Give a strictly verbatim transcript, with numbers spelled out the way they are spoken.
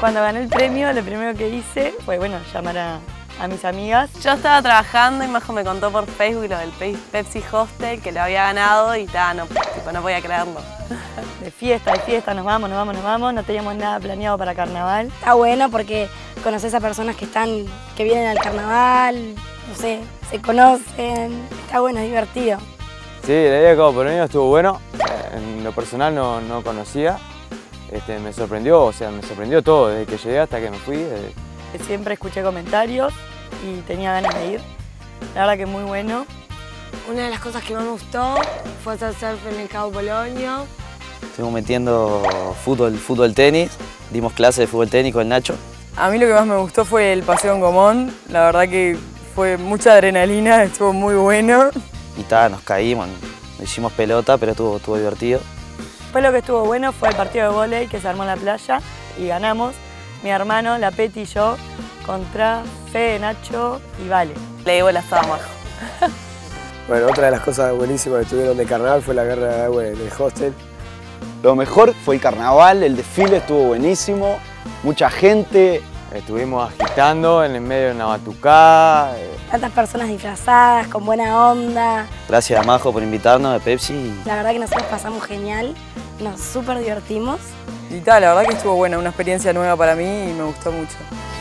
Cuando gané el premio, lo primero que hice fue, bueno, llamar a, a mis amigas. Yo estaba trabajando y Majo me contó por Facebook lo del Pepsi Hostel, que lo había ganado y ta, no, tipo, no podía creerlo. De fiesta, de fiesta, nos vamos, nos vamos, nos vamos. No teníamos nada planeado para carnaval. Está bueno porque conoces a personas que están, que vienen al carnaval, no sé, se conocen. Está bueno, es divertido. Sí, la idea como premio estuvo bueno. En lo personal no, no conocía. Este, me sorprendió, o sea, me sorprendió todo, desde que llegué hasta que me fui. Desde... Siempre escuché comentarios y tenía ganas de ir. La verdad que muy bueno. Una de las cosas que más me gustó fue hacer surf en el Cabo Polonio. Estuvimos metiendo fútbol, fútbol tenis, dimos clases de fútbol tenis con el Nacho. A mí lo que más me gustó fue el paseo en Gomón, la verdad que fue mucha adrenalina, estuvo muy bueno. Y ta, nos caímos, nos hicimos pelota, pero estuvo, estuvo divertido. Después lo que estuvo bueno fue el partido de vóley que se armó en la playa y ganamos. Mi hermano, la Peti y yo, contra Fede, Nacho y Vale. Le digo el asado a Majo. Bueno, otra de las cosas buenísimas que tuvieron de carnaval fue la guerra de agua en el hostel. Lo mejor fue el carnaval, el desfile estuvo buenísimo, mucha gente. Estuvimos agitando en el medio de una batucada. Tantas personas disfrazadas, con buena onda. Gracias a Majo por invitarnos de Pepsi. La verdad que nosotros pasamos genial, nos súper divertimos. Y tal, la verdad que estuvo buena, una experiencia nueva para mí y me gustó mucho.